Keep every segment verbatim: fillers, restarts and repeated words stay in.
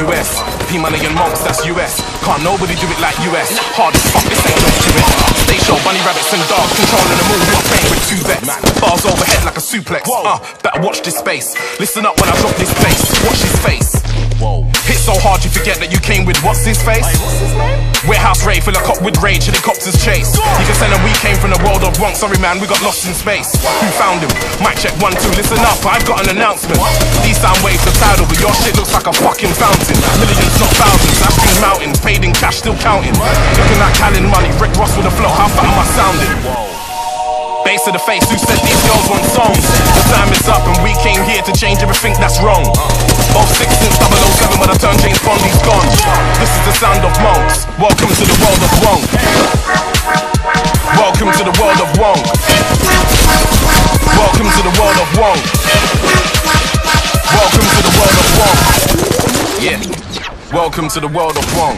U S. P-Money and Monks, that's U S. Can't nobody do it like U S. Hard as fuck, this ain't no duet. Stage show, bunny rabbits and dogs, controlling the move, not playing with two vets. Bars overhead like a suplex. Uh, better watch this space. Listen up when I drop this bass. Watch his face. Whoa. Hit so hard you forget that you came with what's his face? Wait, what's his name? Warehouse raid, fill a cop with rage, helicopters chase. You can tell him we came from the world of wrong. Sorry man, we got lost in space. Who found him? Mic check one, two, listen up, I've got an announcement. These sound waves are tidal, but your shit looks like a fucking fountain. Millions, not thousands, I've seen mountains, paid in cash, still counting. Looking like Callan money, Rick Ross with a flow, how fat am I sounding? Base to the face, who said these girls want songs? The time is up and we came here to change everything that's wrong. Both six since double oh seven when I turned James Bond, he's gone. This is the sound of Monks. Welcome to the world of Wong. Welcome to the world of Wong. Welcome to the world of Wong. Welcome to the world of Wong. Yeah. Welcome to the world of Wong.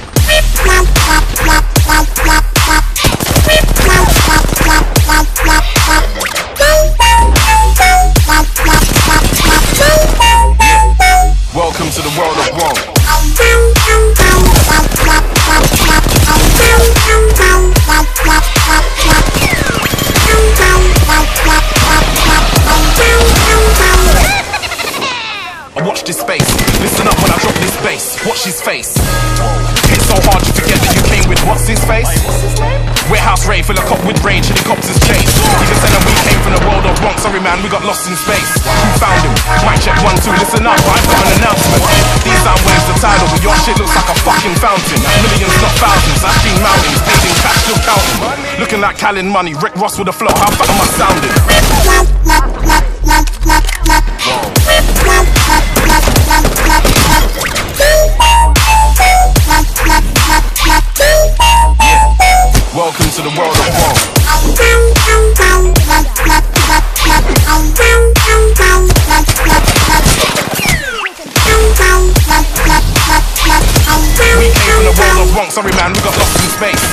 Welcome to the world of Wong. I watch this space. Listen up when I drop this bass. Watch his face. Hit so hard you forget that you came with what's his face? Warehouse raid, fill a cop with rage, helicopters chase. You can tell him we came from the world of wrong. Sorry man, we got lost in space. Who found him? Mic check one, two, listen up, I've got an announcement. These sound waves are tidal, but your shit looks like a fucking fountain. Millions, not thousands, I've seen mountains, paid in cash, still counting. Looking like Callan money, Rick Ross with a flow, how fat am I sounding? Welcome to the world of Wong. We came from the world of wrong. Sorry man, we got lost in space.